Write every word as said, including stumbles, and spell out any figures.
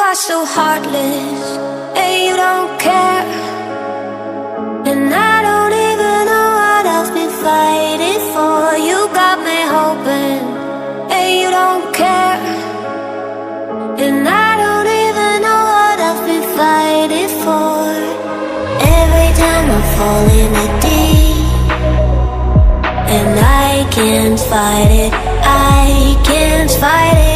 are so heartless, and you don't care. And I don't even know what I've been fighting for. You got me hoping, and you don't care. And I don't even know what I've been fighting for. Every time I fall in the deep, and I can't fight it, I can't fight it.